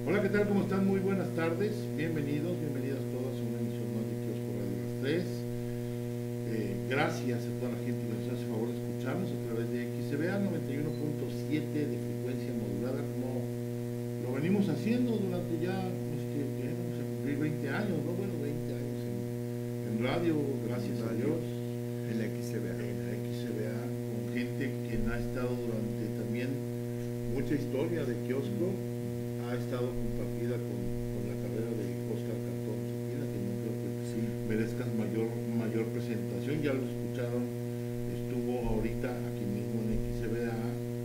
Hola, ¿qué tal? ¿Cómo están? Muy buenas tardes. Bienvenidos, bienvenidas todas a una emisión más de Kiosco Radio Las 3. Gracias a toda la gente que nos hace favor de escucharnos a través de XCBA 91.7 de frecuencia modulada, como lo venimos haciendo durante ya, que vamos a cumplir 20 años, ¿no? Bueno, 20 años en radio, gracias a Dios. En la XCBA. En la XCBA, con gente que ha estado durante también mucha historia de kiosco. Ha estado compartida con la carrera de Óscar Cantón Cepeda, que no creo que sí merezcan mayor presentación. Ya lo escucharon, estuvo ahorita aquí mismo en XCBA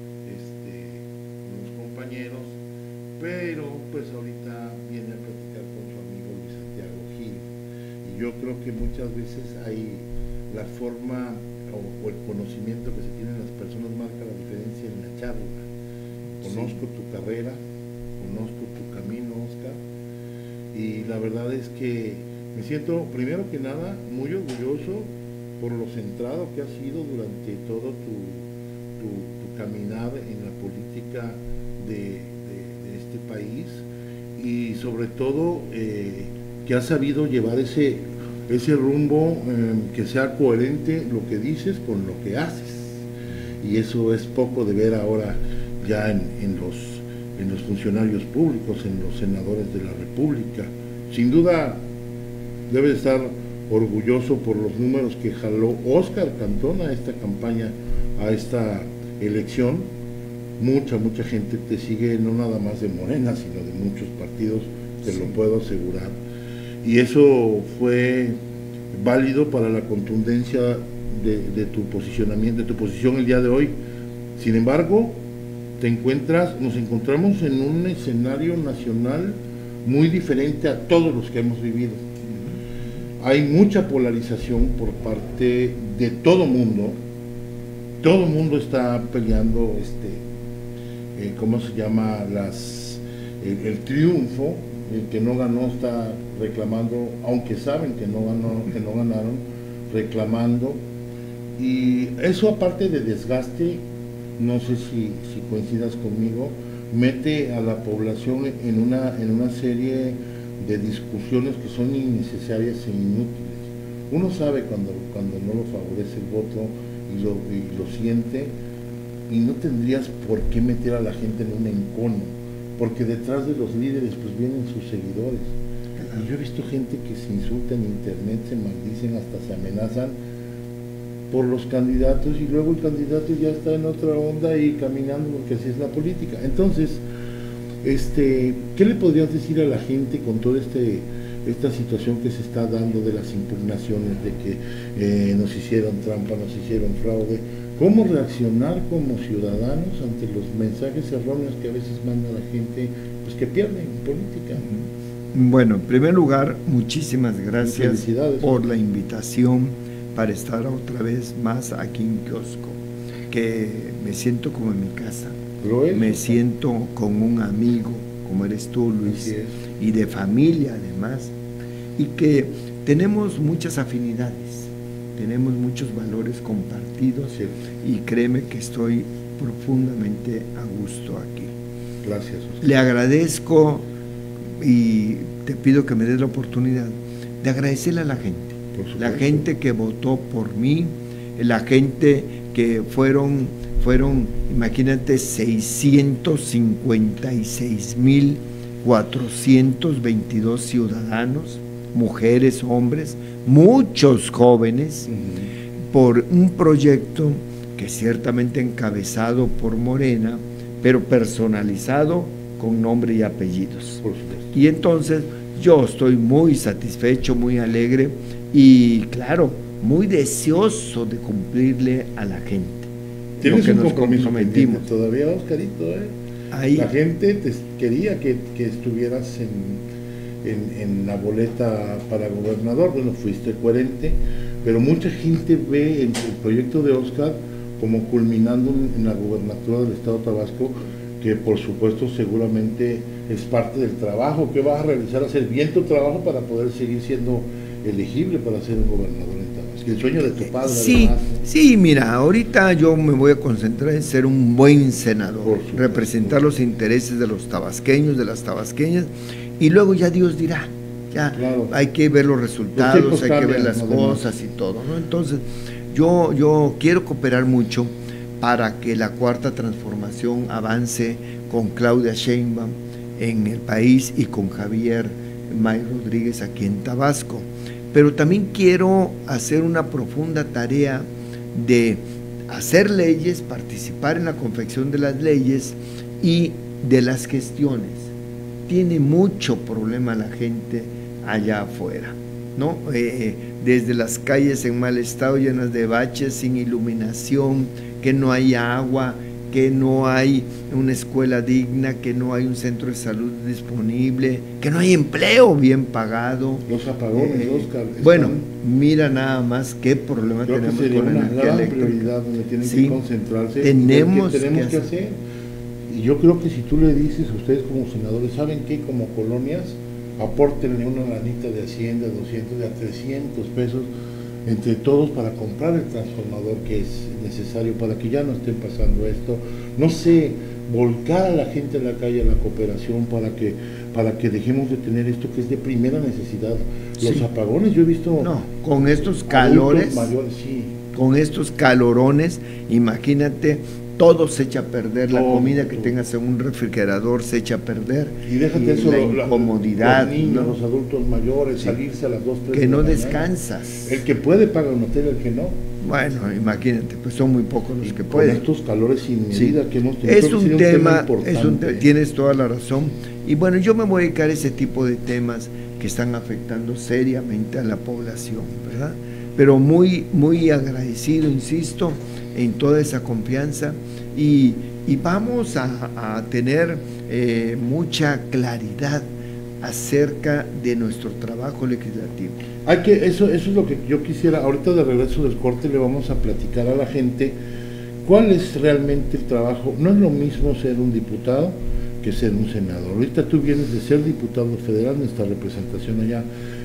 con los compañeros, pero pues ahorita viene a platicar con su amigo Luis Santiago Gil. Y yo creo que muchas veces hay la forma o el conocimiento que se tienen las personas marca la diferencia en la charla. Conozco tu carrera, conozco tu camino, Oscar, y la verdad es que me siento, primero que nada, muy orgulloso por lo centrado que has sido durante todo tu caminar en la política de este país, y sobre todo que has sabido llevar ese rumbo, que sea coherente lo que dices con lo que haces, y eso es poco de ver ahora ya en los funcionarios públicos, en los senadores de la República. Sin duda debe estar orgulloso por los números que jaló Óscar Cantón a esta campaña, a esta elección. Mucha gente te sigue, no nada más de Morena, sino de muchos partidos, te lo puedo asegurar. Y eso fue válido para la contundencia de tu posicionamiento, de tu posición el día de hoy. Sin embargo, nos encontramos en un escenario nacional muy diferente a todos los que hemos vivido. Hay mucha polarización por parte de todo mundo está peleando ¿cómo se llama? El triunfo. El que no ganó está reclamando, aunque saben que no ganaron, reclamando, y eso, aparte de desgaste, no sé si coincidas conmigo, mete a la población en una serie de discusiones que son innecesarias e inútiles. Uno sabe cuando no lo favorece el voto y lo siente, y no tendrías por qué meter a la gente en un encono, porque detrás de los líderes pues vienen sus seguidores. Y yo he visto gente que se insulta en internet, se maldicen, hasta se amenazan por los candidatos, y luego el candidato ya está en otra onda y caminando, porque así es la política. Entonces, ¿qué le podrías decir a la gente con toda esta situación que se está dando de las impugnaciones, de que nos hicieron trampa, nos hicieron fraude? ¿Cómo reaccionar como ciudadanos ante los mensajes erróneos que a veces manda la gente, pues, que pierden en política? Bueno, en primer lugar, muchísimas gracias por la invitación para estar otra vez más aquí en Kiosco, que me siento como en mi casa, me siento con un amigo, como eres tú, Luis, y de familia además, y que tenemos muchas afinidades, tenemos muchos valores compartidos, y créeme que estoy profundamente a gusto aquí. Gracias, Oscar. Le agradezco y te pido que me des la oportunidad de agradecerle a la gente que votó por mí, la gente que fueron, imagínate, 656,422 ciudadanos, mujeres, hombres, muchos jóvenes, por un proyecto que ciertamente encabezado por Morena, pero personalizado con nombre y apellidos. Y entonces yo estoy muy satisfecho, muy alegre y, claro, muy deseoso de cumplirle a la gente. Tienes un compromiso pendiente todavía, Oscarito, Ahí. La gente quería que estuvieras en la boleta para gobernador. Bueno, fuiste coherente, pero mucha gente ve el proyecto de Oscar como culminando en la gobernatura del estado de Tabasco, que por supuesto seguramente es parte del trabajo que vas a realizar, hacer bien tu trabajo para poder seguir siendo elegible para ser un gobernador en Tabasco. el sueño de tu padre. Sí, además, ¿no? sí, mira, ahorita yo me voy a concentrar en ser un buen senador, representar los intereses de los tabasqueños, de las tabasqueñas, y luego ya Dios dirá, ya claro. Hay que ver los resultados, hay que ver las cosas y todo, ¿no? Entonces, yo quiero cooperar mucho para que la cuarta transformación avance con Claudia Sheinbaum en el país y con Javier May Rodríguez aquí en Tabasco. Pero también quiero hacer una profunda tarea de hacer leyes, participar en la confección de las leyes y de las gestiones. Tiene mucho problema la gente allá afuera, ¿no? Desde las calles en mal estado, llenas de baches, sin iluminación, que no hay agua, que no hay una escuela digna, que no hay un centro de salud disponible, que no hay empleo bien pagado. Los apagones, Oscar. Bueno, mira nada más qué problema tenemos con la energía eléctrica. Prioridad donde tienen que concentrarse. Tenemos que hacer. Y yo creo que si tú le dices a ustedes como senadores, ¿saben qué? Como colonias, apórtenle una lanita de Hacienda, 200, de a 300 pesos entre todos para comprar el transformador que es necesario para que ya no estén pasando esto. No sé, volcar a la gente en la calle a la cooperación para que dejemos de tener esto que es de primera necesidad. Los apagones, yo he visto... No, con estos calores, mayores, sí. Con estos calorones, imagínate, todo se echa a perder, la comida que tengas en un refrigerador se echa a perder. Y déjate eso, la incomodidad. Los niños, ¿no? Los adultos mayores, salirse a las 2, 3 que no descansas. El que puede paga un hotel, el que no. Bueno, imagínate, pues son muy pocos los que pueden. Con estos calores sin medida que hemos tenido. Es un tema importante. Tienes toda la razón. Y bueno, yo me voy a dedicar a ese tipo de temas que están afectando seriamente a la población, ¿verdad? Pero muy, muy agradecido, insisto, en toda esa confianza y vamos a tener mucha claridad acerca de nuestro trabajo legislativo. Eso es lo que yo quisiera, ahorita de regreso del corte le vamos a platicar a la gente cuál es realmente el trabajo. No es lo mismo ser un diputado que ser un senador. Ahorita tú vienes de ser diputado federal, nuestra representación allá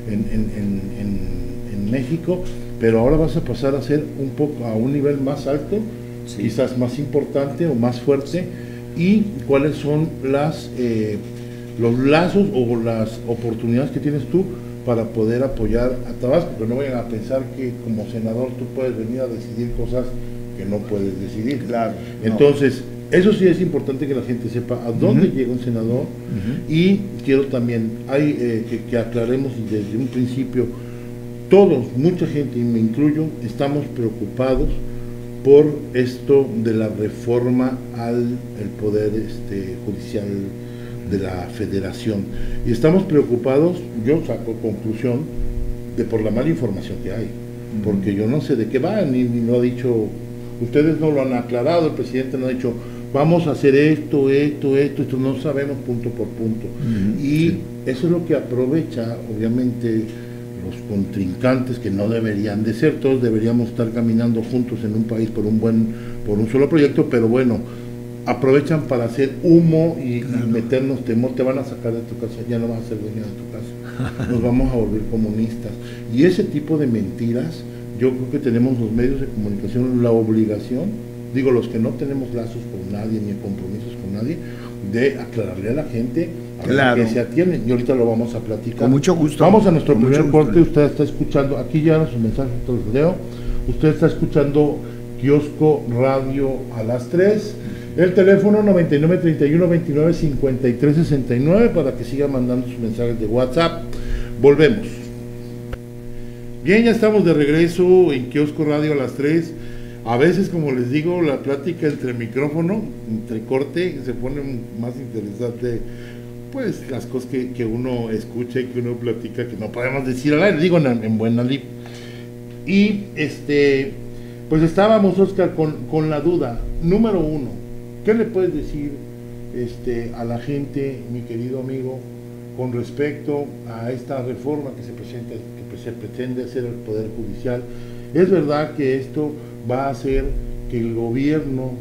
en México, pero ahora vas a pasar a ser un poco a un nivel más alto, quizás más importante o más fuerte, y cuáles son los lazos o las oportunidades que tienes tú para poder apoyar a Tabasco, pero no vayan a pensar que como senador tú puedes venir a decidir cosas que no puedes decidir. Claro. Entonces, eso sí es importante que la gente sepa a dónde llega un senador, y quiero también que aclaremos desde un principio, todos, mucha gente, y me incluyo, estamos preocupados por esto de la reforma al poder judicial de la federación. Y estamos preocupados, yo saco conclusión, por la mala información que hay, porque yo no sé de qué va, ni lo ha dicho, ustedes no lo han aclarado, el presidente no ha dicho, vamos a hacer esto, no sabemos punto por punto. Y eso es lo que aprovecha, obviamente, los contrincantes, que no deberían de ser, todos deberíamos estar caminando juntos en un país por un solo proyecto, pero bueno, aprovechan para hacer humo y meternos temor. Te van a sacar de tu casa, ya no vas a ser dueño de tu casa, nos vamos a volver comunistas, y ese tipo de mentiras. Yo creo que tenemos los medios de comunicación la obligación, digo, los que no tenemos lazos con nadie ni compromisos con nadie, de aclararle a la gente a que se atienden, y ahorita lo vamos a platicar. Con mucho gusto. Vamos a nuestro primer corte. Usted está escuchando, aquí ya sus mensajes, todos los leo. Usted está escuchando Kiosco Radio a las 3. El teléfono 9931-295369 para que siga mandando sus mensajes de WhatsApp. Volvemos. Bien, ya estamos de regreso en Kiosco Radio a las 3. A veces, como les digo, la plática entre micrófono, entre corte, se pone más interesante, pues las cosas que uno escucha y que uno platica, que no podemos decir al aire, digo en buena lip. Y pues estábamos, Oscar, con la duda. Número uno, ¿qué le puedes decir a la gente, mi querido amigo, con respecto a esta reforma que se pretende hacer al Poder Judicial? ¿Es verdad que esto va a hacer que el gobierno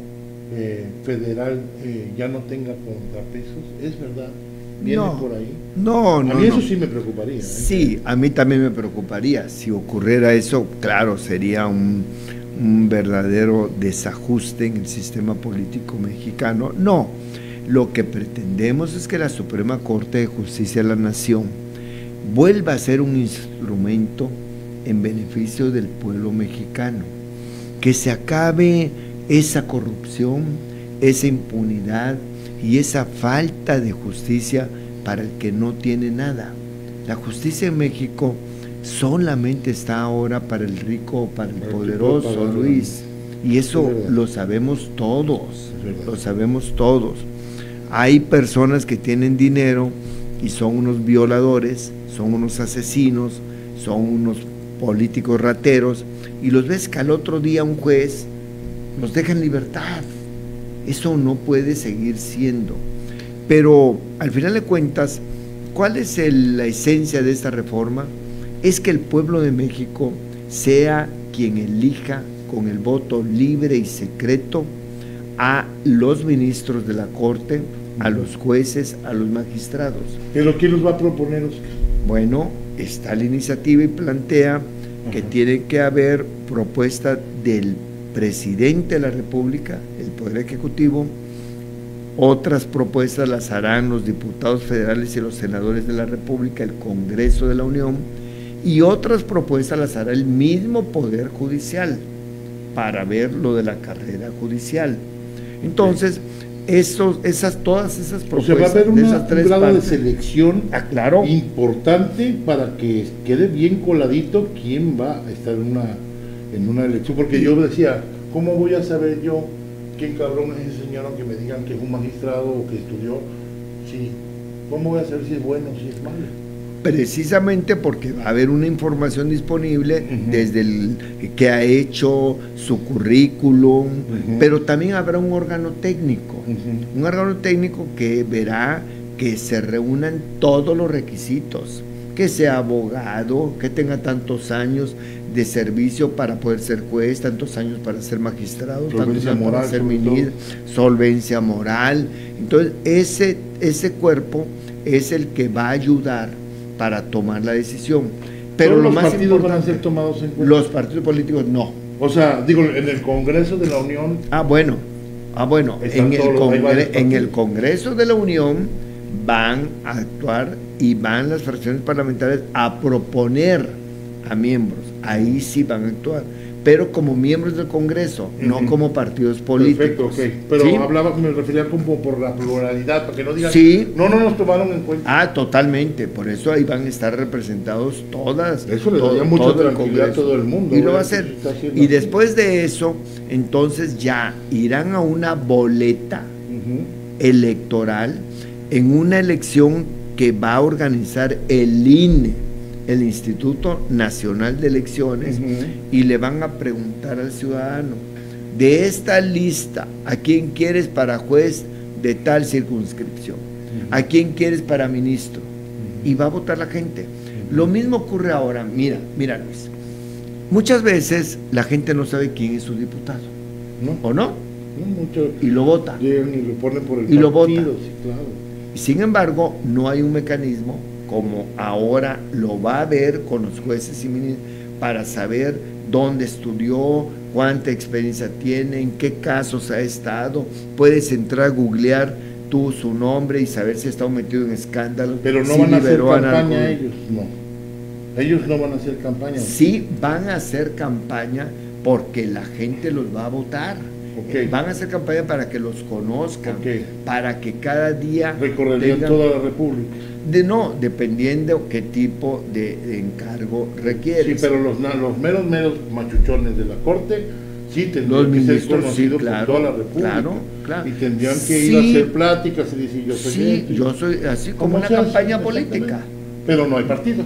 federal ya no tenga contrapesos? ¿Es verdad? ¿Viene no, por ahí? No, a mí eso sí me preocuparía. Sí, a mí también me preocuparía. Si ocurriera eso, claro, sería un verdadero desajuste en el sistema político mexicano. No, lo que pretendemos es que la Suprema Corte de Justicia de la Nación vuelva a ser un instrumento en beneficio del pueblo mexicano, que se acabe esa corrupción, esa impunidad y esa falta de justicia para el que no tiene nada. La justicia en México solamente está ahora para el rico o para el poderoso, Luis, y eso lo sabemos todos, lo sabemos todos. Hay personas que tienen dinero y son unos violadores, son unos asesinos, son unos políticos rateros, y los ves que al otro día un juez los deja en libertad. Eso no puede seguir siendo. Pero al final de cuentas, ¿cuál es la esencia de esta reforma? Es que el pueblo de México sea quien elija con el voto libre y secreto a los ministros de la Corte, a los jueces, a los magistrados. ¿Pero quién los va a proponer, Oscar? Bueno, está la iniciativa y plantea que tiene que haber propuesta del presidente de la República, el Poder Ejecutivo. Otras propuestas las harán los diputados federales y los senadores de la República, el Congreso de la Unión, y otras propuestas las hará el mismo Poder Judicial para ver lo de la carrera judicial. Entonces, todas esas propuestas, o sea, va a haber un grado partes de selección claro, importante para que quede bien coladito quién va a estar en una elección, porque yo decía, ¿cómo voy a saber yo quién cabrón es ese señor aunque me digan que es un magistrado o que estudió? Sí, ¿cómo voy a saber si es bueno o si es malo? Precisamente porque va a haber una información disponible desde el que ha hecho su currículum, pero también habrá un órgano técnico, un órgano técnico que verá que se reúnan todos los requisitos, que sea abogado, que tenga tantos años de servicio para poder ser juez, tantos años para ser magistrado, tantos años para ser ministro, solvencia moral. Entonces ese cuerpo es el que va a ayudar para tomar la decisión. Pero ¿todos los partidos van a ser tomados en cuenta? Los partidos políticos no. O sea, digo, en el Congreso de la Unión. Bueno, en el Congreso de la Unión van a actuar y van las fracciones parlamentarias a proponer a miembros. Ahí sí van a actuar, pero como miembros del Congreso, no como partidos políticos. Perfecto, ok. Pero ¿sí? Me refería como por la pluralidad, para que no digan, sí, no nos tomaron en cuenta. Totalmente, por eso ahí van a estar representados todas. Eso le daría mucha tranquilidad a todo el mundo. Y lo va a hacer. Y después de eso, entonces ya irán a una boleta electoral en una elección que va a organizar el INE, el Instituto Nacional de Elecciones, y le van a preguntar al ciudadano, de esta lista, ¿a quién quieres para juez de tal circunscripción? ¿A quién quieres para ministro? Y va a votar la gente. Lo mismo ocurre ahora. Mira Luis, muchas veces la gente no sabe quién es su diputado, ¿o no? Mucho, y lo vota. Y lo ponen por el partido, lo vota. Sí, claro. Sin embargo, no hay un mecanismo como ahora lo va a haber con los jueces y ministros para saber dónde estudió, cuánta experiencia tiene, en qué casos ha estado. Puedes entrar a googlear tú su nombre y saber si ha estado metido en escándalos. Pero no van a hacer campaña ellos, no. Ellos no van a hacer campaña. Sí van a hacer campaña porque la gente los va a votar. Van a hacer campaña para que los conozcan, para que cada día recorrerían toda la República. Dependiendo qué tipo de encargo requiere. Sí, pero los meros machuchones de la Corte sí tendrían que ser conocidos por toda la República. Claro. Y tendrían que ir a hacer pláticas y decir yo soy gente. Yo soy así como una campaña política. Pero no hay partidos.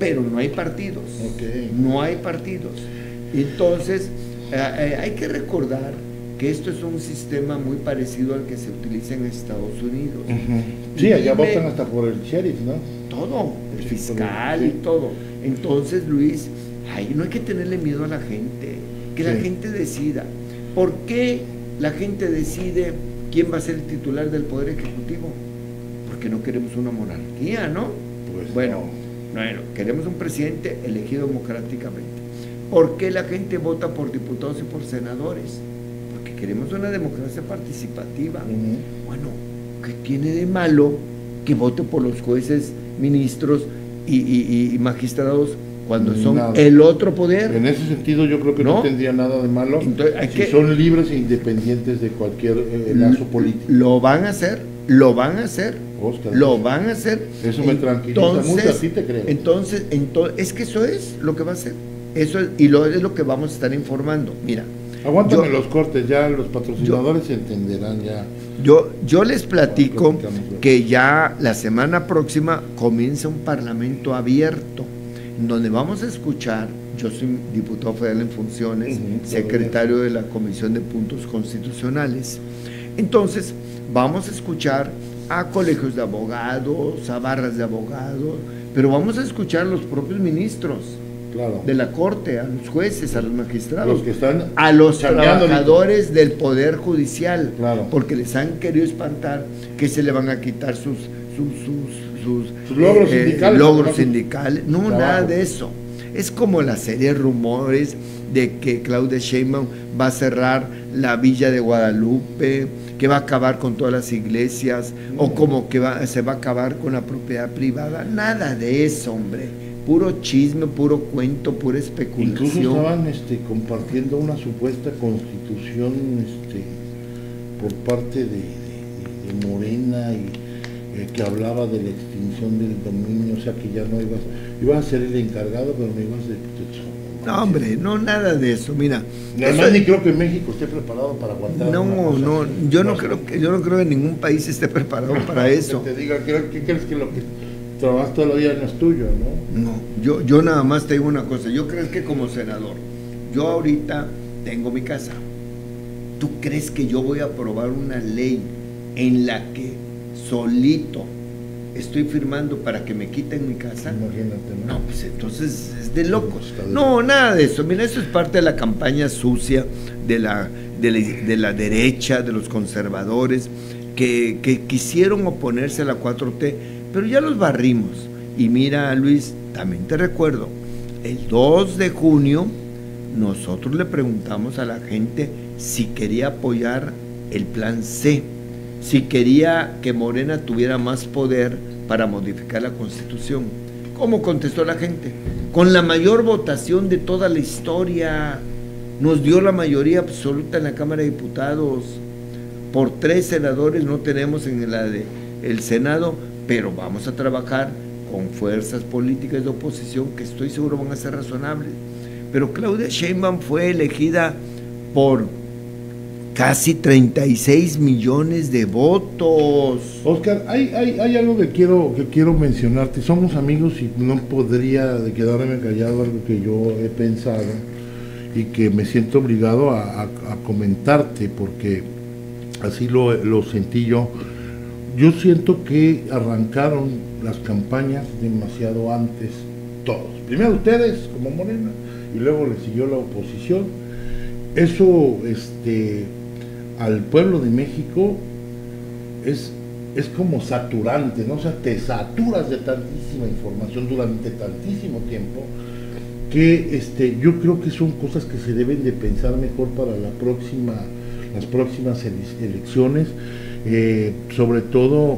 No hay partidos. Entonces, hay que recordar que esto es un sistema muy parecido al que se utiliza en Estados Unidos. Sí, allá votan hasta por el sheriff, ¿no? Todo, el fiscal y todo. Entonces, Luis, no hay que tenerle miedo a la gente, que la gente decida. ¿Por qué la gente decide quién va a ser el titular del Poder Ejecutivo, porque no queremos una monarquía, ¿no? Pues bueno, queremos un presidente elegido democráticamente. ¿Por qué la gente vota por diputados y por senadores? Porque queremos una democracia participativa. Bueno, ¿qué tiene de malo que vote por los jueces, ministros y magistrados cuando son el otro poder? En ese sentido yo creo que no tendría nada de malo. Entonces, si son libres e independientes de cualquier lazo político. Lo van a hacer, Oscar, lo van a hacer. Eso me tranquiliza mucho, así te creo. Entonces, es que eso es lo que va a hacer. Eso es, y es lo que vamos a estar informando. Mira, aguántame los cortes, ya los patrocinadores entenderán ya. Yo les platico que ya la semana próxima comienza un parlamento abierto, donde vamos a escuchar, yo soy diputado federal en funciones, secretario de la Comisión de Puntos Constitucionales, entonces vamos a escuchar a colegios de abogados, a barras de abogados, pero vamos a escuchar a los propios ministros de la Corte, a los jueces, a los magistrados, los que están a los trabajadores del Poder Judicial, porque les han querido espantar que se le van a quitar sus logros sindicales. No, nada de eso. Es como la serie de rumores de que Claudia Sheinbaum va a cerrar la Villa de Guadalupe, que va a acabar con todas las iglesias, o como que se va a acabar con la propiedad privada. Nada de eso, hombre. Puro chisme, puro cuento, pura especulación. Incluso estaban compartiendo una supuesta constitución por parte de Morena y que hablaba de la extinción del dominio, o sea que ya no ibas a ser el encargado, pero no ibas de... No, hombre, no, nada de eso, mira. Además, ni creo que México esté preparado para aguantar. Yo no creo que ningún país esté preparado para eso. Que te diga, ¿qué crees que lo que trabajas toda la vida no es tuyo, no? No, yo nada más te digo una cosa, yo creo que como senador, yo ahorita tengo mi casa. ¿Tú crees que yo voy a aprobar una ley en la que solito estoy firmando para que me quiten mi casa? Imagínate, ¿no? No, pues entonces es de locos. No, nada de eso. Mira, eso es parte de la campaña sucia de la derecha, de los conservadores, que quisieron oponerse a la 4T, pero ya los barrimos. Y mira, Luis, también te recuerdo, el 2 de junio nosotros le preguntamos a la gente si quería apoyar el plan C, si quería que Morena tuviera más poder para modificar la Constitución. ¿Cómo contestó la gente? Con la mayor votación de toda la historia. Nos dio la mayoría absoluta en la Cámara de Diputados. Por 3 senadores no tenemos en el Senado, pero vamos a trabajar con fuerzas políticas de oposición que estoy seguro van a ser razonables. Pero Claudia Sheinbaum fue elegida por casi 36 millones de votos. Oscar, hay algo que quiero mencionarte. Somos amigos y no podría quedarme callado algo que yo he pensado y que me siento obligado a comentarte porque así lo sentí yo. Yo siento que arrancaron las campañas demasiado antes todos. Primero ustedes como Morena y luego le siguió la oposición. Eso al pueblo de México es como saturante, ¿no? O sea, te saturas de tantísima información durante tantísimo tiempo que yo creo que son cosas que se deben de pensar mejor para las próximas elecciones. Sobre todo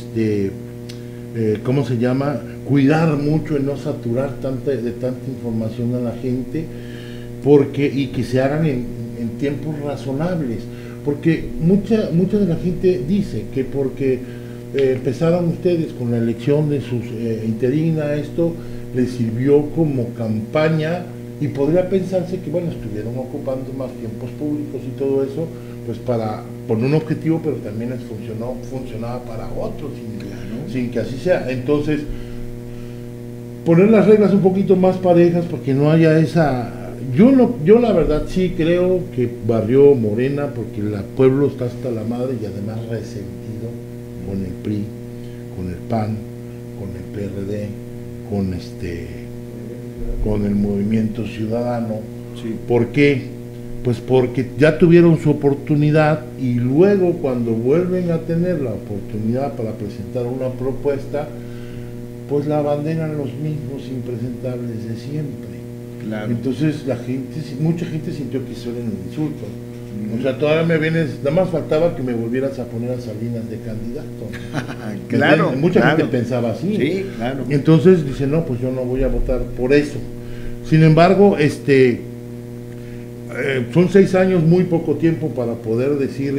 ¿cómo se llama? Cuidar mucho en no saturar de tanta información a la gente, y que se hagan en tiempos razonables, porque mucha de la gente dice que porque empezaron ustedes con la elección de sus interina, esto les sirvió como campaña y podría pensarse que bueno, estuvieron ocupando más tiempos públicos y todo eso, pues por un objetivo, pero también funcionaba para otros, sin que así sea. Entonces, poner las reglas un poquito más parejas para que no haya esa... Yo la verdad sí creo que barrió Morena porque el pueblo está hasta la madre y además resentido con el PRI, con el PAN, con el PRD, con el Movimiento Ciudadano. Sí. ¿Por qué? Pues porque ya tuvieron su oportunidad y luego cuando vuelven a tener la oportunidad para presentar una propuesta, pues la abandonan los mismos impresentables de siempre. Claro. Entonces mucha gente sintió que eso era un insulto. O sea, todavía me vienes, nada más faltaba que me volvieras a poner a Salinas de candidato. Claro. Mucha gente pensaba así. Sí, claro. Entonces dice, no, pues yo no voy a votar por eso. Sin embargo, son 6 años, muy poco tiempo para poder decir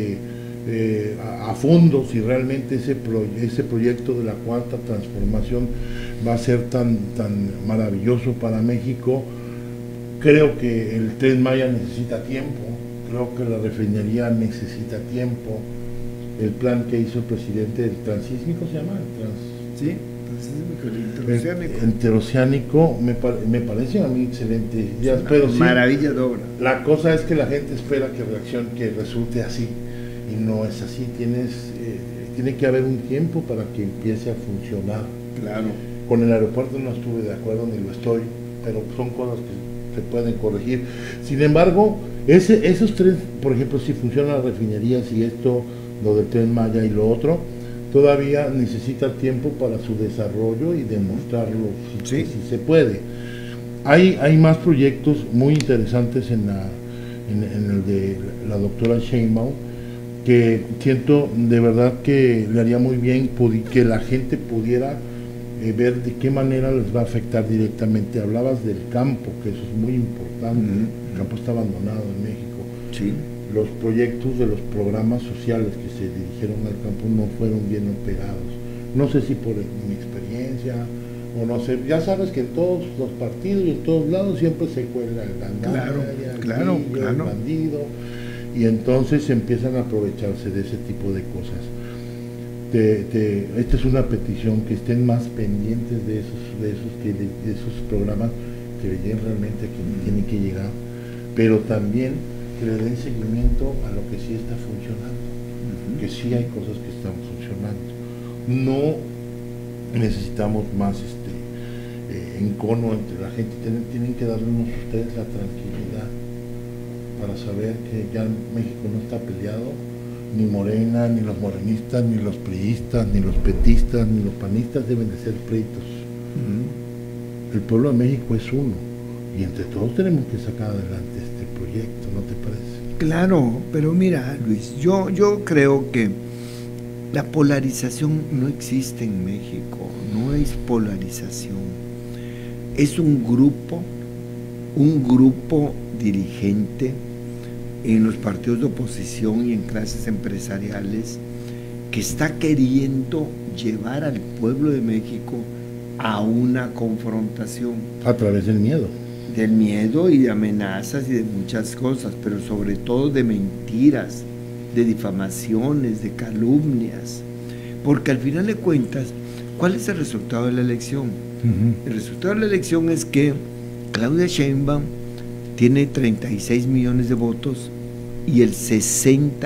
a fondo si realmente ese proyecto de la cuarta transformación va a ser tan maravilloso para México. Creo que el Tren Maya necesita tiempo, creo que la refinería necesita tiempo, el plan que hizo el presidente, el transísmico se llama, sí, el interoceánico, me parece a mí excelente. Ya espero, maravilla de obra. La cosa es que la gente espera que resulte así, y no es así. Tiene que haber un tiempo para que empiece a funcionar. Claro. Con el aeropuerto no estuve de acuerdo, ni lo estoy, pero son cosas que se pueden corregir. Sin embargo, esos tres, por ejemplo, si funcionan las refinerías y esto, lo del Tren Maya y lo otro, todavía necesita tiempo para su desarrollo y demostrarlo si se puede. Hay más proyectos muy interesantes en el de la doctora Sheinbaum, que siento de verdad que le haría muy bien que la gente pudiera ver de qué manera les va a afectar directamente. Hablabas del campo, que eso es muy importante. El campo está abandonado en México. Sí. Los proyectos de los programas sociales que se dirigieron al campo no fueron bien operados. No sé si por mi experiencia o no sé, ya sabes que en todos los partidos y en todos lados siempre se cuela el gandalla, el bandido, y entonces empiezan a aprovecharse de ese tipo de cosas. Esta es una petición, que estén más pendientes de esos programas, que le lleguen realmente a quien tiene que llegar, pero también que le den seguimiento a lo que sí está funcionando, que sí hay cosas que están funcionando. No necesitamos más encono entre la gente, tienen que darnos ustedes la tranquilidad para saber que ya México no está peleado, ni Morena, ni los morenistas, ni los priistas, ni los petistas, ni los panistas deben de ser pleitos. El pueblo de México es uno, y entre todos tenemos que sacar adelante este proyecto, ¿no te parece? Claro, pero mira, Luis, yo creo que la polarización no existe en México, no es polarización, es un grupo dirigente en los partidos de oposición y en clases empresariales que está queriendo llevar al pueblo de México a una confrontación. A través del miedo. Del miedo y de amenazas y de muchas cosas, pero sobre todo de mentiras, de difamaciones, de calumnias, porque al final de cuentas, ¿cuál es el resultado de la elección? El resultado de la elección es que Claudia Sheinbaum tiene 36 millones de votos y el 60%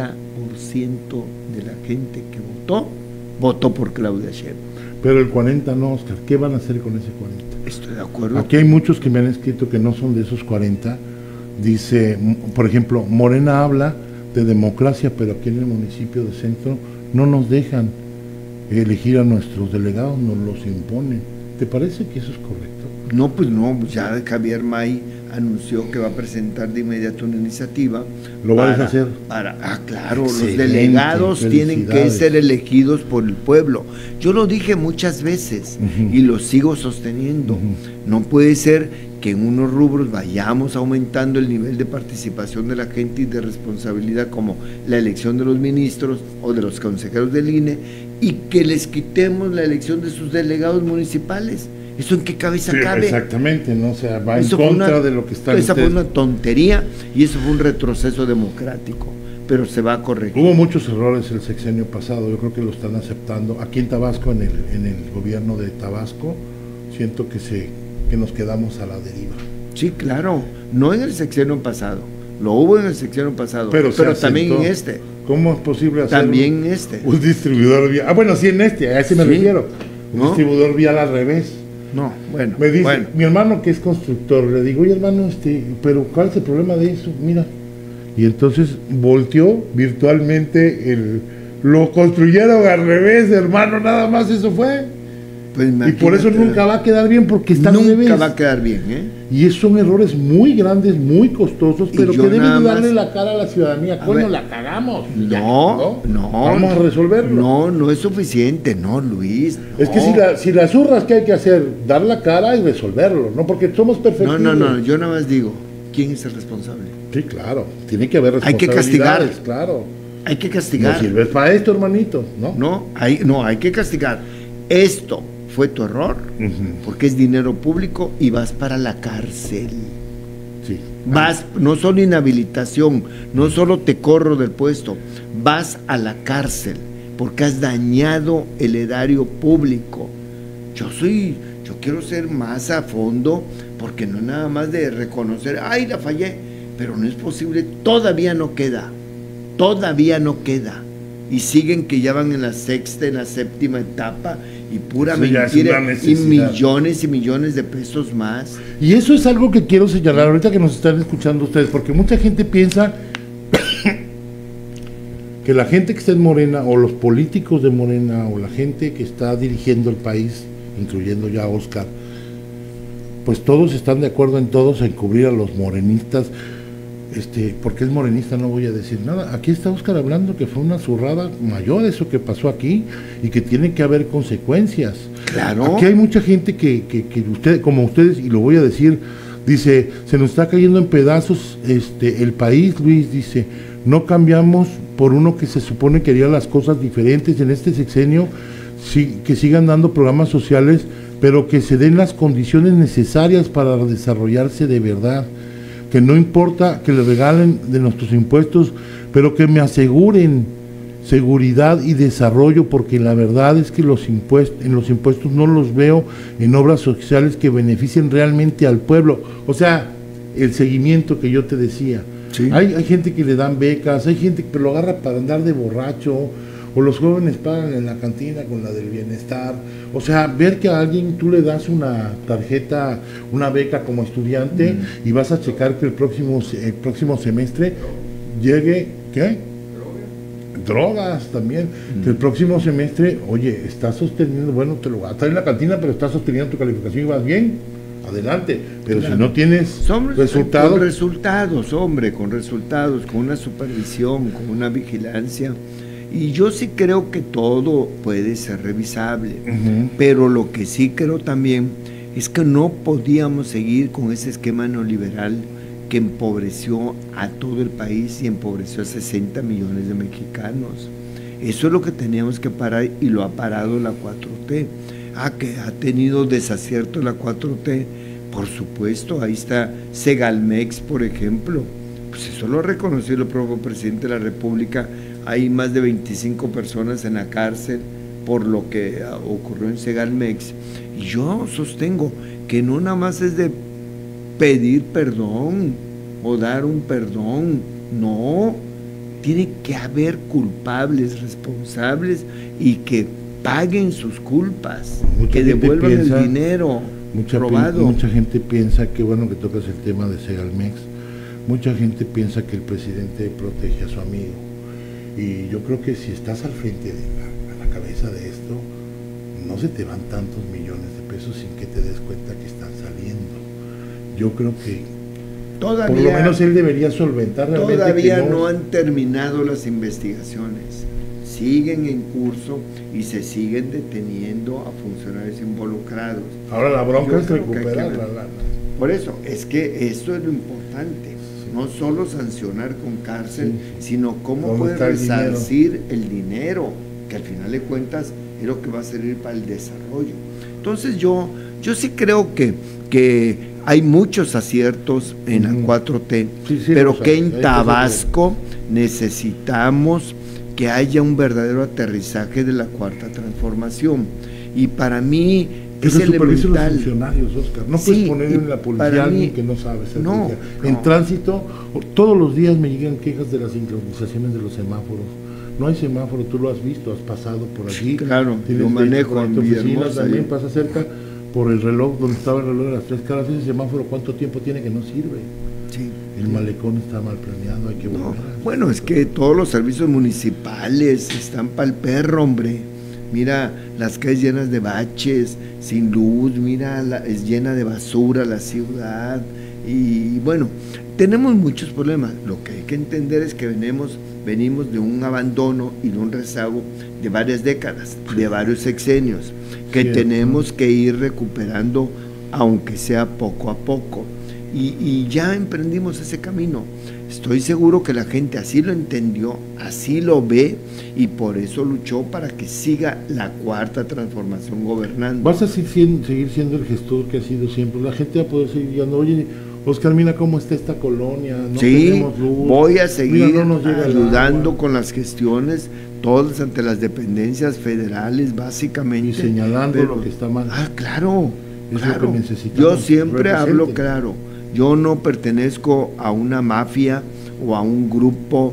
de la gente que votó por Claudia Sheinbaum. Pero el 40 no, Oscar. ¿Qué van a hacer con ese 40? Estoy de acuerdo. Aquí hay muchos que me han escrito que no son de esos 40. Dice, por ejemplo, Morena habla de democracia, pero aquí en el municipio de Centro no nos dejan elegir a nuestros delegados, nos los imponen. ¿Te parece que eso es correcto? No, pues no, ya Javier May anunció que va a presentar de inmediato una iniciativa. ¿Lo vas a hacer? Claro, los delegados tienen que ser elegidos por el pueblo. Yo lo dije muchas veces y lo sigo sosteniendo. No puede ser que en unos rubros vayamos aumentando el nivel de participación de la gente y de responsabilidad, como la elección de los ministros o de los consejeros del INE, y que les quitemos la elección de sus delegados municipales. ¿Eso en qué cabeza cabe? Exactamente, ¿no? O sea, va en contra de lo que está. Esa fue una tontería y eso fue un retroceso democrático, pero se va a corregir. Hubo muchos errores el sexenio pasado, yo creo que lo están aceptando. Aquí en Tabasco, en el gobierno de Tabasco, siento que nos quedamos a la deriva. Sí, claro, no en el sexenio pasado, lo hubo en el sexenio pasado, pero también en este. ¿Cómo es posible hacer también un distribuidor vial? Bueno, sí, en este, a ese me refiero. Un distribuidor vial al revés. No, me dice, mi hermano que es constructor, le digo, oye hermano, pero ¿cuál es el problema de eso? Mira, y entonces volteó virtualmente lo construyeron al revés, hermano, nada más eso fue. Pues y por eso nunca va a quedar bien, porque está al revés. Nunca va a quedar bien, ¿eh? Y esos son errores muy grandes, muy costosos, pero que deben darle la cara a la ciudadanía. Bueno, la cagamos. No, vamos a resolverlo. No es suficiente, no, Luis. No. Es que si las urras que hay que hacer, dar la cara y resolverlo, ¿no? Porque somos perfectos. No, yo nada más digo, ¿quién es el responsable? Sí, claro, tiene que haber responsabilidades. Hay que castigar. Claro. Hay que castigar. No sirves para esto, hermanito, ¿no? Hay que castigar. Esto fue tu error, porque es dinero público y vas para la cárcel. Sí. Vas, no solo inhabilitación, no solo te corro del puesto, vas a la cárcel porque has dañado el erario público. Yo quiero ser más a fondo, porque no nada más de reconocer, la fallé, pero no es posible, todavía no queda. Y siguen que ya van en la sexta, en la séptima etapa, y pura mentira, y millones de pesos más. Y eso es algo que quiero señalar ahorita que nos están escuchando ustedes, porque mucha gente piensa que la gente que está en Morena, o los políticos de Morena, o la gente que está dirigiendo el país, incluyendo ya a Óscar, pues todos están de acuerdo en todos en cubrir a los morenistas. Porque es morenista no voy a decir nada. Aquí está Óscar hablando que fue una zurrada mayor eso que pasó aquí, y que tiene que haber consecuencias. Claro. Aquí hay mucha gente que usted, como ustedes, y lo voy a decir, dice, se nos está cayendo en pedazos el país, Luis, dice, no cambiamos por uno que se supone que haría las cosas diferentes en este sexenio, que sigan dando programas sociales, pero que se den las condiciones necesarias para desarrollarse de verdad. Que no importa que le regalen de nuestros impuestos, pero que me aseguren seguridad y desarrollo, porque la verdad es que en los impuestos no los veo en obras sociales que beneficien realmente al pueblo. O sea, el seguimiento que yo te decía. Sí. Hay gente que le dan becas, hay gente que lo agarra para andar de borracho, o los jóvenes pagan en la cantina con la del bienestar. O sea, ver que a alguien tú le das una tarjeta, una beca como estudiante, y vas a checar que el próximo semestre llegue, ¿qué? Drogas también. Que el próximo semestre, oye, estás sosteniendo, bueno, te lo vas a estar en la cantina, pero estás sosteniendo tu calificación y vas bien, adelante. Pero claro, si no tienes resultados. Con resultados, con una supervisión, con una vigilancia. Y yo sí creo que todo puede ser revisable, pero lo que sí creo también es que no podíamos seguir con ese esquema neoliberal que empobreció a todo el país y empobreció a 60 millones de mexicanos. Eso es lo que teníamos que parar, y lo ha parado la 4T. Que ha tenido desacierto la 4T, por supuesto, ahí está Segalmex, por ejemplo, pues eso lo reconoció el propio presidente de la República. Hay más de 25 personas en la cárcel por lo que ocurrió en Segalmex. Y yo sostengo que no nada más es de pedir perdón o dar un perdón, no, tiene que haber culpables, responsables, y que paguen sus culpas, que devuelvan el dinero robado. Mucha gente piensa que, bueno, que tocas el tema de Segalmex, mucha gente piensa que el presidente protege a su amigo. Y yo creo que si estás al frente a la cabeza de esto, no se te van tantos millones de pesos sin que te des cuenta que están saliendo. Yo creo que todavía, por lo menos él debería solventar realmente. Todavía no han terminado las investigaciones, siguen en curso y se siguen deteniendo a funcionarios involucrados. Ahora la bronca es recuperar la lana. Por eso, es que eso es lo importante. No solo sancionar con cárcel, sino cómo puede resarcir el dinero, que al final de cuentas es lo que va a servir para el desarrollo. Entonces yo sí creo que hay muchos aciertos en la 4T, pero que en Tabasco necesitamos que haya un verdadero aterrizaje de la cuarta transformación. Y para mí es elemental. Los funcionarios, Óscar. No puedes poner en la policía a alguien que no sabe ser policía. En tránsito, todos los días me llegan quejas de las sincronizaciones de los semáforos. No hay semáforo, tú lo has visto, has pasado por allí. Claro, lo manejo en Villahermosa. También pasa cerca por el reloj, donde estaba el reloj de las 3 caras. Ese semáforo, ¿cuánto tiempo tiene que no sirve? Sí. El malecón está mal planeado, hay que volver. Bueno, es que todos los servicios municipales están para el perro, hombre. Mira, las calles llenas de baches, sin luz, mira, es llena de basura la ciudad. Y bueno, tenemos muchos problemas. Lo que hay que entender es que venimos de un abandono y de un rezago de varias décadas, de varios sexenios, que tenemos que ir recuperando, aunque sea poco a poco. Y ya emprendimos ese camino. Estoy seguro que la gente así lo entendió, así lo ve, y por eso luchó para que siga la cuarta transformación gobernando. Vas a seguir siendo el gestor que ha sido siempre. La gente va a poder seguir diciendo, oye, Oscar, mira cómo está esta colonia, no tenemos luz. Voy a seguir ayudando con las gestiones, todas ante las dependencias federales, básicamente. Y señalando lo que está mal. Claro. Es lo que necesitamos. Yo siempre hablo claro. Yo no pertenezco a una mafia o a un grupo,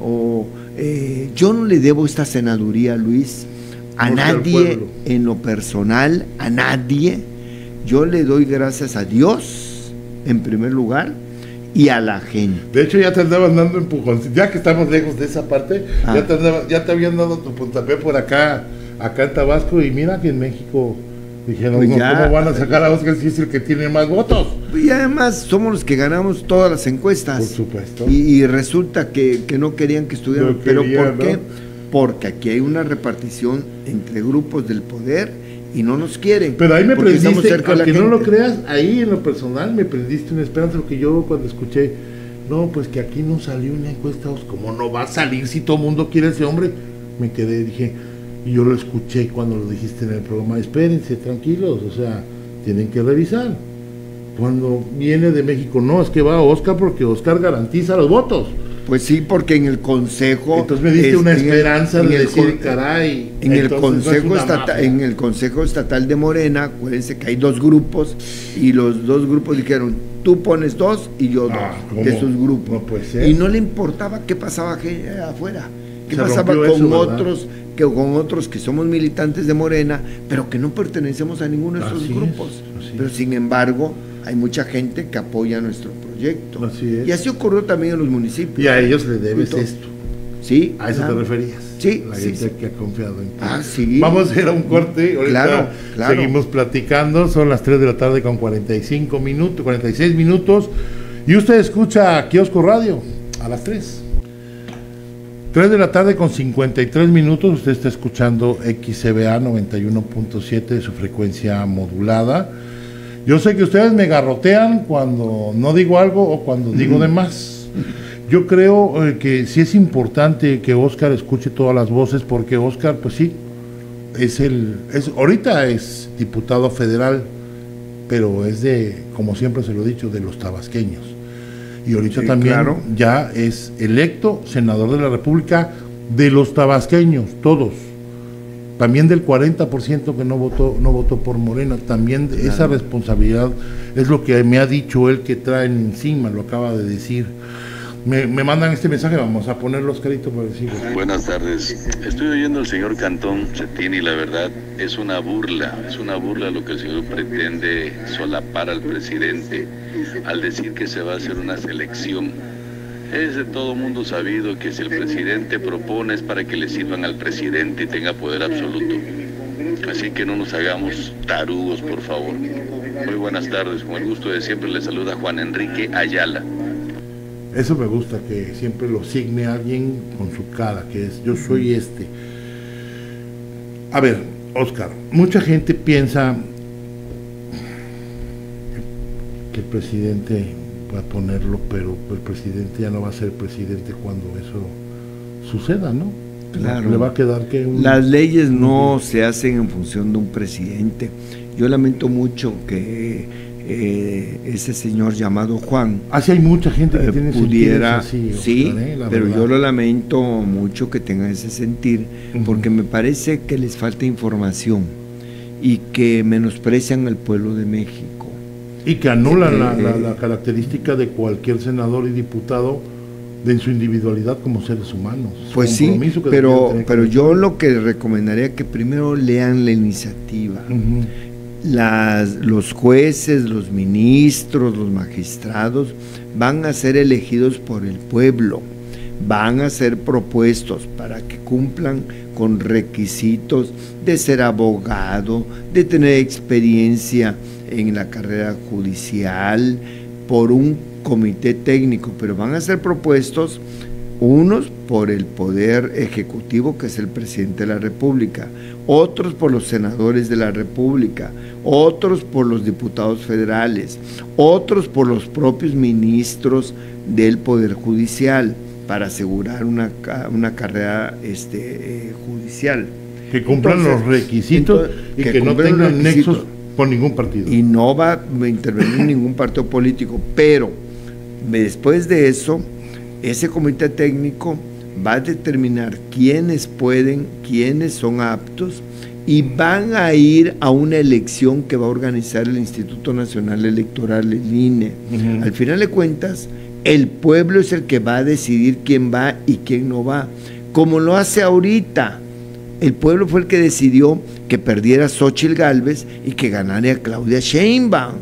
yo no le debo esta senaduría, Luis, a nadie en lo personal, a nadie. Yo le doy gracias a Dios, en primer lugar, y a la gente. De hecho, ya te andaban dando empujón, ya que estamos lejos de esa parte, ya te habían dado tu puntapié por acá en Tabasco, y mira que en México dijeron, pues ¿cómo van a sacar a Oscar si es el que tiene más votos? Y además somos los que ganamos todas las encuestas. Por supuesto. Y resulta que no querían que estuvieran. ¿Pero por qué? Porque aquí hay una repartición entre grupos del poder y no nos quieren. Pero ahí me prendiste, aunque no lo creas, ahí en lo personal me prendiste una esperanza, porque yo cuando escuché, no, pues que aquí no salió una encuesta, ¿cómo no va a salir si todo el mundo quiere a ese hombre? Me quedé, dije, y yo lo escuché cuando lo dijiste en el programa, espérense, tranquilos, o sea, tienen que revisar. Cuando viene de México, no, es que va a Oscar porque Oscar garantiza los votos. Pues sí, porque en el Consejo... Entonces me diste una esperanza de decir, caray... En el Consejo Estatal de Morena, acuérdense que hay dos grupos, y los dos grupos dijeron, tú pones dos y yo dos de esos grupos. No puede ser. Y no le importaba qué pasaba afuera, qué pasaba con otros que somos militantes de Morena, pero que no pertenecemos a ninguno de esos grupos. Pero sin embargo, hay mucha gente que apoya nuestro proyecto. Así es. Y así ocurrió también en los municipios. Y a ellos le debes esto. Sí. ¿A eso te referías? Sí. La gente que ha confiado en ti. Sí. Vamos a ir a un corte. Ahorita claro. Seguimos platicando. Son las 3 de la tarde con 46 minutos. Y usted escucha Kiosco Radio a las 3. 3 de la tarde con 53 minutos. Usted está escuchando XCBA 91.7 de su frecuencia modulada. Yo sé que ustedes me garrotean cuando no digo algo o cuando digo de más. Yo creo que sí es importante que Oscar escuche todas las voces, porque Oscar, pues sí, ahorita es diputado federal, pero es como siempre se lo he dicho, de los tabasqueños. Y ahorita también ya es electo senador de la República de los tabasqueños, todos. También del 40% que no votó por Morena. También esa responsabilidad es lo que me ha dicho él que traen encima, lo acaba de decir. Me mandan este mensaje, vamos a ponerlo, Oscarito, para decirlo. Buenas tardes. Estoy oyendo al señor Cantón Cetín y la verdad es una burla lo que el señor pretende solapar al presidente al decir que se va a hacer una selección. Es de todo mundo sabido que si el presidente propone es para que le sirvan al presidente y tenga poder absoluto. Así que no nos hagamos tarugos, por favor. Muy buenas tardes, con el gusto de siempre le saluda Juan Enrique Ayala. Eso me gusta, que siempre lo signe alguien con su cara, que es yo soy este. A ver, Oscar, mucha gente piensa que el presidente va a ponerlo, pero el presidente ya no va a ser presidente cuando eso suceda, ¿no? Claro. Le va a quedar que las leyes no se hacen en función de un presidente. Yo lamento mucho que ese señor llamado Juan así hay mucha gente que tiene pudiera así, sí, Oscar, pero verdad. yo lo lamento mucho que tengan ese sentir, porque me parece que les falta información y que menosprecian al pueblo de México y que anulan la característica de cualquier senador y diputado en su individualidad como seres humanos. Pues sí, pero yo lo que recomendaría que primero lean la iniciativa. los jueces, los ministros, los magistrados van a ser elegidos por el pueblo, van a ser propuestos para que cumplan con requisitos de ser abogado, de tener experiencia en la carrera judicial, por un comité técnico, pero van a ser propuestos unos por el Poder Ejecutivo, que es el presidente de la República, otros por los senadores de la República, otros por los diputados federales, otros por los propios ministros del Poder Judicial, para asegurar una carrera judicial. Que cumplan los requisitos y que no tengan nexos con ningún partido. Y no va a intervenir en ningún partido político, pero después de eso, ese comité técnico va a determinar quiénes pueden, quiénes son aptos, y van a ir a una elección que va a organizar el Instituto Nacional Electoral, el INE. Al final de cuentas, el pueblo es el que va a decidir quién va y quién no va, como lo hace ahorita. El pueblo fue el que decidió que perdiera Xóchitl Gálvez y que ganara Claudia Sheinbaum.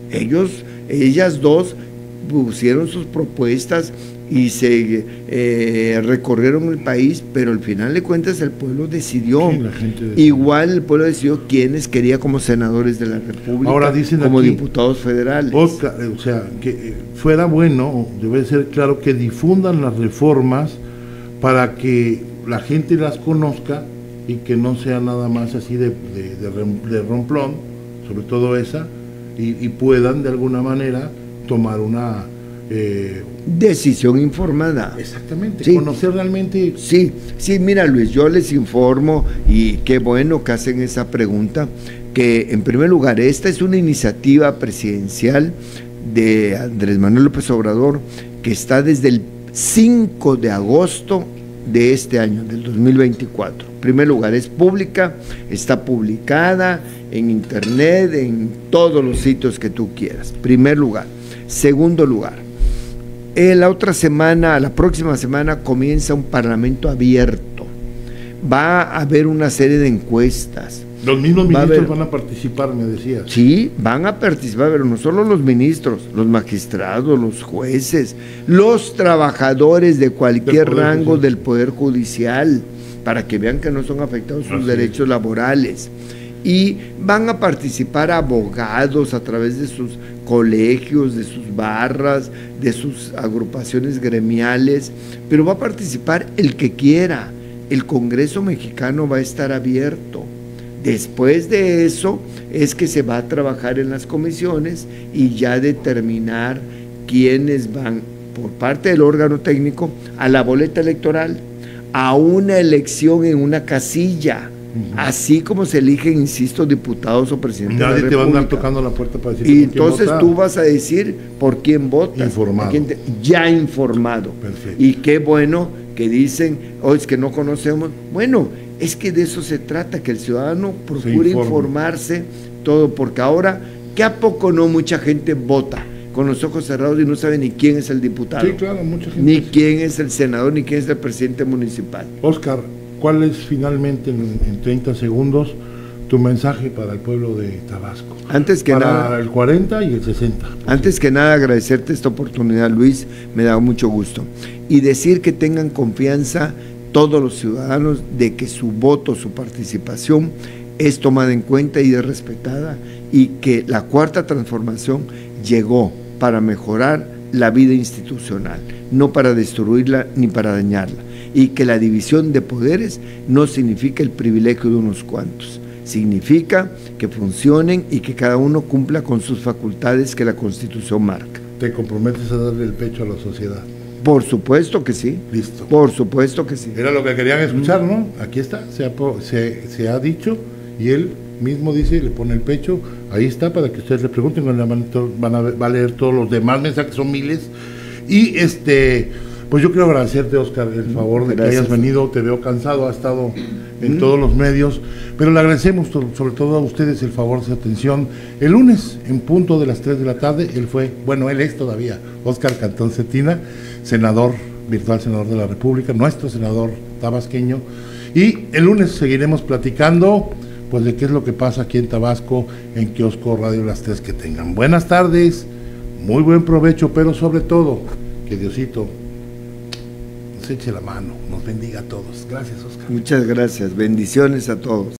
Ellas dos pusieron sus propuestas y se recorrieron el país, pero al final de cuentas el pueblo decidió. Sí, igual el pueblo decidió quiénes quería como senadores de la República, ahora dicen como aquí, diputados federales. Oscar, o sea, que fuera bueno, debe ser claro, que difundan las reformas para que la gente las conozca y que no sea nada más así de romplón, sobre todo esa, y puedan de alguna manera tomar una decisión informada. Exactamente, sí, conocer realmente. Sí, mira Luis, yo les informo, y qué bueno que hacen esa pregunta, que en primer lugar, esta es una iniciativa presidencial de Andrés Manuel López Obrador, que está desde el 5 de agosto de este año, del 2024. En primer lugar, es pública, está publicada en internet, en todos los sitios que tú quieras. Primer lugar. Segundo lugar, la próxima semana comienza un parlamento abierto. Va a haber una serie de encuestas. Los mismos ministros van a participar, me decías. Sí, van a participar, pero no solo los ministros, los magistrados, los jueces, los trabajadores de cualquier rango del Poder Judicial, para que vean que no son afectados sus derechos laborales. Y van a participar abogados a través de sus colegios, de sus barras, de sus agrupaciones gremiales, pero va a participar el que quiera. El Congreso mexicano va a estar abierto. Después de eso es que se va a trabajar en las comisiones y ya determinar quiénes van por parte del órgano técnico a la boleta electoral, a una elección en una casilla, así como se eligen, insisto, diputados o presidentes de la República. Nadie te va a andar tocando la puerta para decir y entonces tú vas a decir por quién votas. Informado. Ya informado. Perfecto. Y qué bueno que dicen, es que no conocemos. Bueno, es que de eso se trata, que el ciudadano procure informarse todo, porque ahora, ¿qué a poco no mucha gente vota con los ojos cerrados y no sabe ni quién es el diputado? Sí, claro, mucha gente. Ni quién es el senador, ni quién es el presidente municipal. Oscar, ¿cuál es finalmente, en 30 segundos, tu mensaje para el pueblo de Tabasco? Antes que nada, para el 40 y el 60. Antes que nada, agradecerte esta oportunidad, Luis, me da mucho gusto. Y decir que tengan confianza todos los ciudadanos de que su voto, su participación es tomada en cuenta y es respetada, y que la cuarta transformación llegó para mejorar la vida institucional, no para destruirla ni para dañarla, y que la división de poderes no significa el privilegio de unos cuantos, significa que funcionen y que cada uno cumpla con sus facultades que la Constitución marca. ¿Te comprometes a darle el pecho a la sociedad? Por supuesto que sí. Listo. Por supuesto que sí. Era lo que querían escuchar, ¿no? Aquí está, se ha dicho, y él mismo dice, le pone el pecho, ahí está, para que ustedes le pregunten, va a leer todos los demás mensajes, son miles. Y pues yo quiero agradecerte, Oscar, el favor de que hayas venido. Te veo cansado, ha estado en todos los medios, pero le agradecemos sobre todo a ustedes el favor de su atención. El lunes, en punto de las 3 de la tarde, él es todavía Oscar Cantón Cetina, virtual senador de la República, nuestro senador tabasqueño, y el lunes seguiremos platicando pues de qué es lo que pasa aquí en Tabasco, en Kiosco Radio Las Tres. Que tengan buenas tardes, muy buen provecho, pero sobre todo, que Diosito nos eche la mano, nos bendiga a todos. Gracias, Oscar. Muchas gracias, bendiciones a todos.